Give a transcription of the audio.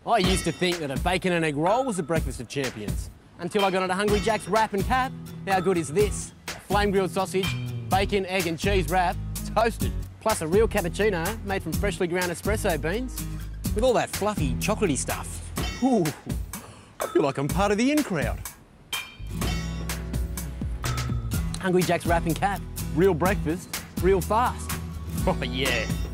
I used to think that a bacon and egg roll was the breakfast of champions. Until I got onto Hungry Jack's wrap and cap. How good is this? A flame grilled sausage, bacon, egg and cheese wrap, toasted. Plus a real cappuccino made from freshly ground espresso beans. With all that fluffy, chocolatey stuff. Ooh, I feel like I'm part of the in crowd. Hungry Jack's wrap and cap. Real breakfast, real fast. Oh yeah.